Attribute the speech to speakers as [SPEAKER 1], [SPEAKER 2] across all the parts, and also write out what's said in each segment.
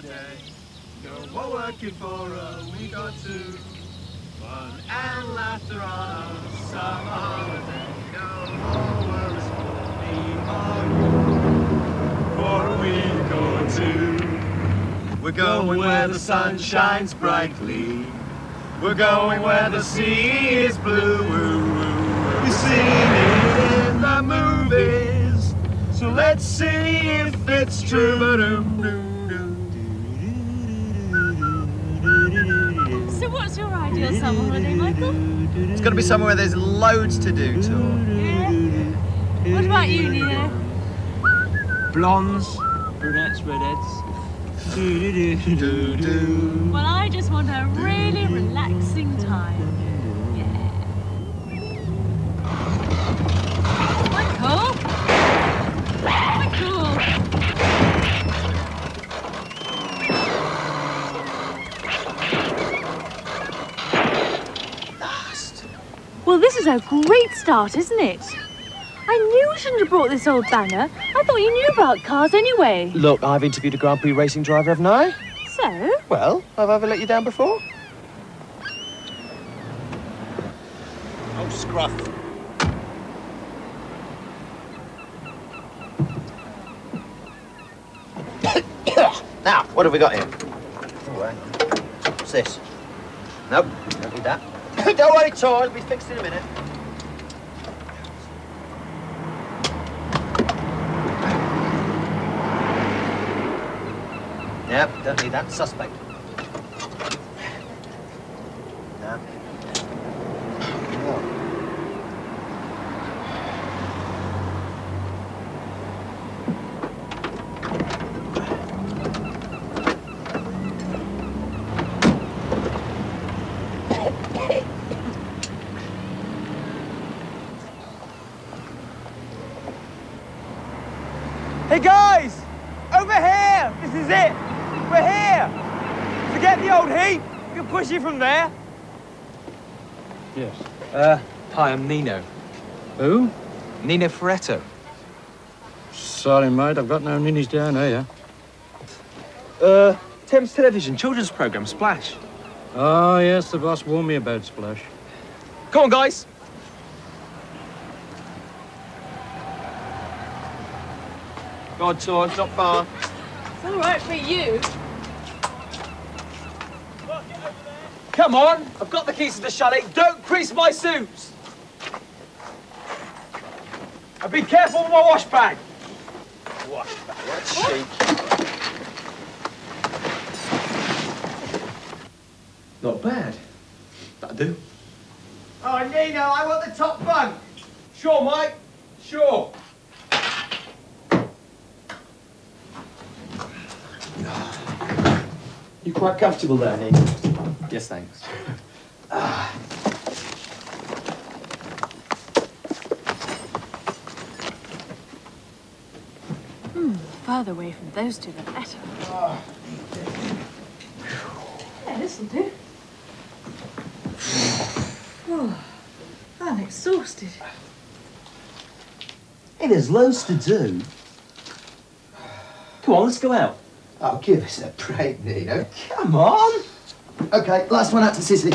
[SPEAKER 1] holiday. No more working for a week or two. Fun and laughter on a summer holiday. No more worries for me or you. For a week or two. We're going where the sun shines brightly. We're going where the sea is blue. We've seen it in the movies, so let's see if it's true.
[SPEAKER 2] So what's your ideal summer holiday, Michael?
[SPEAKER 3] It's got to be somewhere where there's loads to do, Tor.
[SPEAKER 2] Yeah? What about you, Nino?
[SPEAKER 4] Blondes, brunettes, redheads.
[SPEAKER 2] Well, I just want a really relaxing time. Yeah. Michael? Michael!
[SPEAKER 3] Last.
[SPEAKER 2] Well, this is a great start, isn't it? I knew I shouldn't have brought this old banger. I thought you knew about cars anyway.
[SPEAKER 3] Look, I've interviewed a Grand Prix racing driver, haven't I?
[SPEAKER 2] So?
[SPEAKER 3] Well, have I ever let you down before? Oh, scruff. Now, what have we got here? Oh, hang on. What's this? Nope, don't need that. Don't worry, Tor, it'll be fixed in a minute. Yep, don't need that. Suspect. No.
[SPEAKER 4] Hey guys! Over here! This is it! We're here! Forget the old heap! We can push you from there.
[SPEAKER 1] Yes.
[SPEAKER 5] Hi, I'm Nino.
[SPEAKER 1] Who?
[SPEAKER 5] Nino Firetto.
[SPEAKER 1] Sorry, mate, I've got no ninnies down here.
[SPEAKER 5] Thames Television, children's programme, Splash.
[SPEAKER 1] Oh, yes, the boss warned me about Splash.
[SPEAKER 5] Come on, guys!
[SPEAKER 3] Go on, Tor, it's not far.
[SPEAKER 2] It's all right for you.
[SPEAKER 5] Come on! I've got the keys to the chalet. Don't crease my suits! And be careful with my wash bag!
[SPEAKER 3] Wash bag, what chic.
[SPEAKER 5] Not bad. That'll do.
[SPEAKER 4] Oh, Nino, I want the top bunk.
[SPEAKER 5] Sure, Mike. Sure.
[SPEAKER 3] You quite comfortable there, Nino?
[SPEAKER 5] Yes, thanks.
[SPEAKER 2] Further away from those two, the better. Yeah, this'll do. Oh, I'm exhausted.
[SPEAKER 6] Hey, there's loads to do.
[SPEAKER 5] Come on, let's go out.
[SPEAKER 6] Oh, give us a break, Nino. Come on. OK, last one out to Sicily.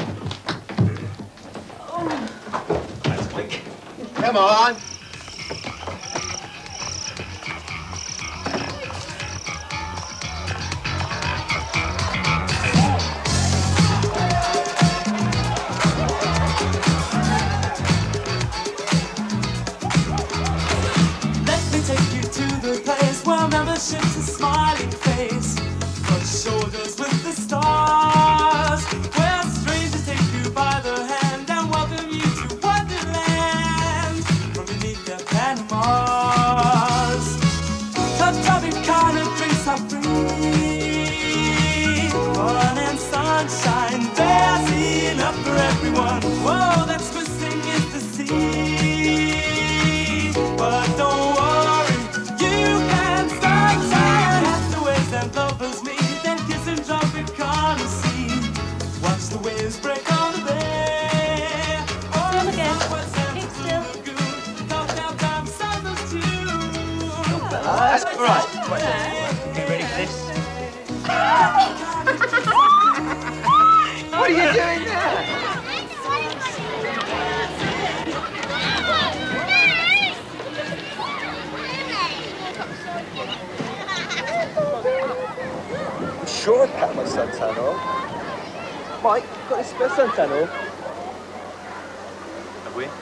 [SPEAKER 5] That's quick.
[SPEAKER 3] Come on.
[SPEAKER 7] Let me take you to the place where membership's a smiling face, but shoulders with the stars, where strangers take you by the hand and welcome you to Wonderland from beneath their Panamas. Tubby kind of drinks are free, fun and sunshine, there's enough for everyone. Whoa, that's missing is the sea. But don't worry, you can sunshine. Castaways and lovers meet, then kiss and drop it on the sea. Watch the waves break on the bay.
[SPEAKER 2] Still again. Keep still.
[SPEAKER 7] Talk downtown Sandals too.
[SPEAKER 3] That's right.
[SPEAKER 5] Get ready for this. Santano. Mike, got a spare Santano?
[SPEAKER 1] Have we?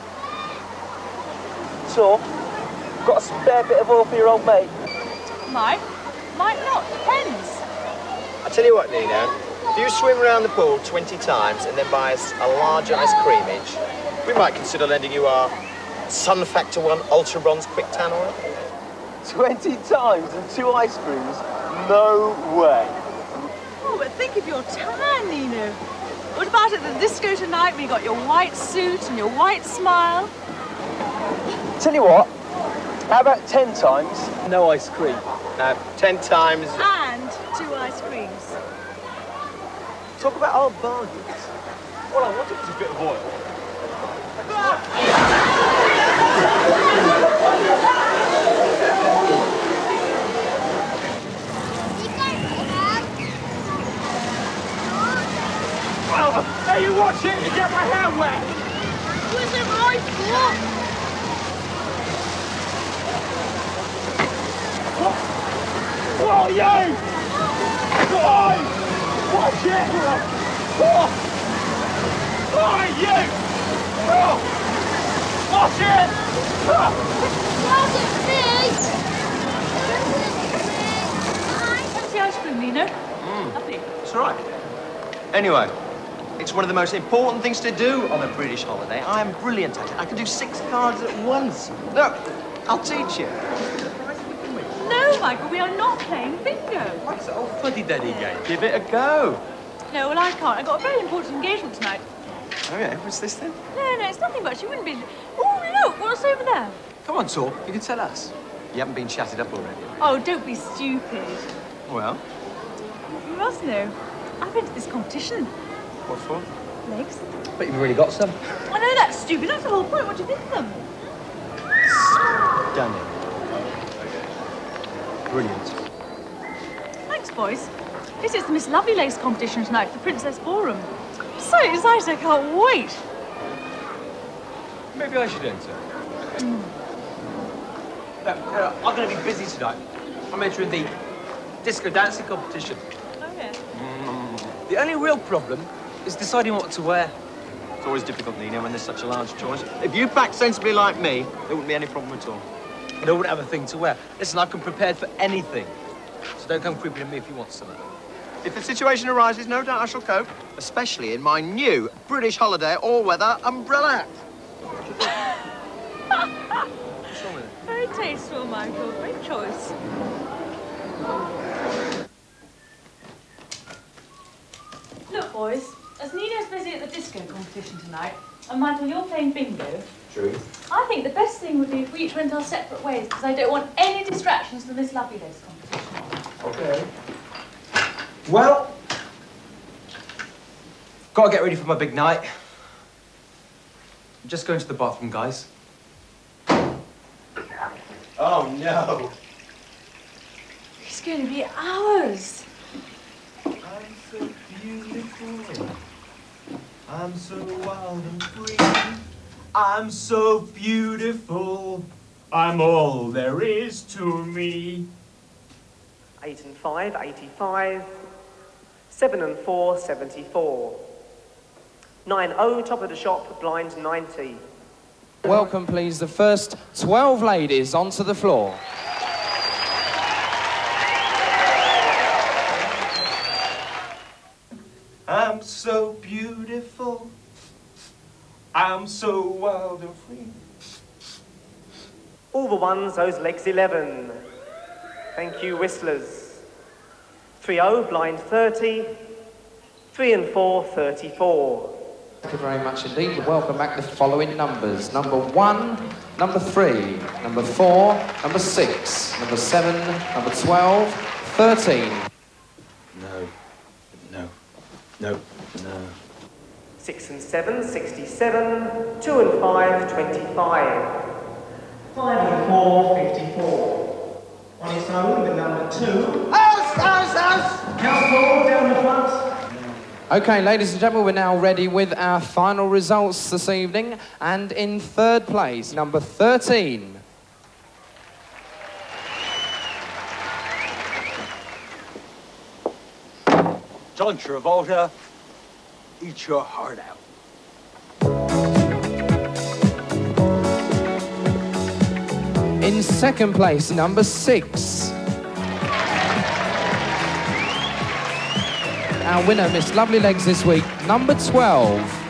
[SPEAKER 5] So, got a spare bit of oil for your old mate?
[SPEAKER 2] Might not. Depends.
[SPEAKER 3] I tell you what, Nino, if you swim around the pool 20 times and then buy us a large ice creamage, we might consider lending you our Sun Factor 1 Ultra Bronze Quick Tan Oil.
[SPEAKER 5] 20 times and 2 ice creams? No way.
[SPEAKER 2] Oh, but think of your tan, Nino. What about at the disco tonight when you got your white suit and your white smile?
[SPEAKER 5] Tell you what, how about 10 times, no ice cream?
[SPEAKER 3] No, 10 times.
[SPEAKER 2] And 2 ice creams.
[SPEAKER 5] Talk about our bargains.
[SPEAKER 1] All I wanted was a bit of oil.
[SPEAKER 4] Hey, you watch it! You get my hair wet!
[SPEAKER 2] Was it right foot?
[SPEAKER 4] Whoa, you! Whoa! Watch it! Whoa! Whoa, you! Whoa! Watch it!
[SPEAKER 2] That's the ice cream, Nino. Lovely.
[SPEAKER 3] It's all right. Anyway, it's one of the most important things to do on a British holiday. I am brilliant at it. I can do 6 cards at once. Look, I'll teach you.
[SPEAKER 2] No, Michael, we are not playing bingo.
[SPEAKER 3] What's that old fuddy-duddy game? Give it a go.
[SPEAKER 2] No, well, I can't. I've got a very important engagement tonight.
[SPEAKER 3] Oh, yeah? What's this then?
[SPEAKER 2] No, it's nothing much. You wouldn't be... Oh, look, what's over there?
[SPEAKER 5] Come on, Tor, you can tell us.
[SPEAKER 3] You haven't been chatted up already?
[SPEAKER 2] Oh, don't be stupid.
[SPEAKER 3] Well,
[SPEAKER 2] You must know. I've entered this competition.
[SPEAKER 3] what for?
[SPEAKER 2] Legs.
[SPEAKER 5] But you've really got some.
[SPEAKER 2] I know that's stupid. That's the whole point. What do you think of them?
[SPEAKER 3] Stunning. Brilliant.
[SPEAKER 2] Thanks, boys. This is the Miss Lovely Legs competition tonight for the Princess Ballroom. I'm so excited. I can't wait.
[SPEAKER 5] Maybe I should enter. I'm going to be busy tonight. I'm entering the disco dancing competition.
[SPEAKER 2] Oh, yeah.
[SPEAKER 5] The only real problem is deciding what to wear.
[SPEAKER 3] It's always difficult, Nino, when there's such a large choice. If you packed sensibly like me, there wouldn't be any problem at all.
[SPEAKER 5] And I wouldn't have a thing to wear. Listen, I've come prepared for anything. So don't come creeping at me if you want something.
[SPEAKER 3] If the situation arises, no doubt I shall cope, especially in my new British holiday all-weather umbrella hat. What's wrong with it?
[SPEAKER 2] Very tasteful, Michael. Great choice. Look, boys, as Nino's busy at the disco competition tonight, and Michael, you're playing bingo.
[SPEAKER 3] True.
[SPEAKER 2] I think the best thing would be if we each went our separate ways, because I don't want any distractions from this Lovely Legs competition.
[SPEAKER 5] Okay. Well, gotta get ready for my big night. I'm just going to the bathroom, guys.
[SPEAKER 3] Oh, no.
[SPEAKER 2] It's going to be hours.
[SPEAKER 1] I'm so beautiful. I'm so wild and free. I'm so beautiful. I'm all there is to me.
[SPEAKER 8] 8 and 5, 85. 7 and 4, 74. 9-0, top of the shop, blind 90.
[SPEAKER 9] Welcome, please, the first 12 ladies onto the floor.
[SPEAKER 1] I'm so beautiful. I'm so wild and free.
[SPEAKER 8] All the ones, those legs 11. Thank you, whistlers. 3-0, blind 30. 3 and 4, 34.
[SPEAKER 9] Thank you very much indeed. Welcome back the following numbers. Number 1, number 3, number 4, number 6, number 7, number 12, 13.
[SPEAKER 1] No. No. No. No.
[SPEAKER 8] 6 and 7, 67. 2 and 5, 25. 5 and 4, 54. On its own with number 2. Count down the front.
[SPEAKER 9] Okay, ladies and gentlemen, we're now ready with our final results this evening. And in third place, number 13.
[SPEAKER 3] John
[SPEAKER 4] John Travolta, eat your heart out.
[SPEAKER 9] In second place, number 6. Our winner, Miss Lovely Legs this week, number 12.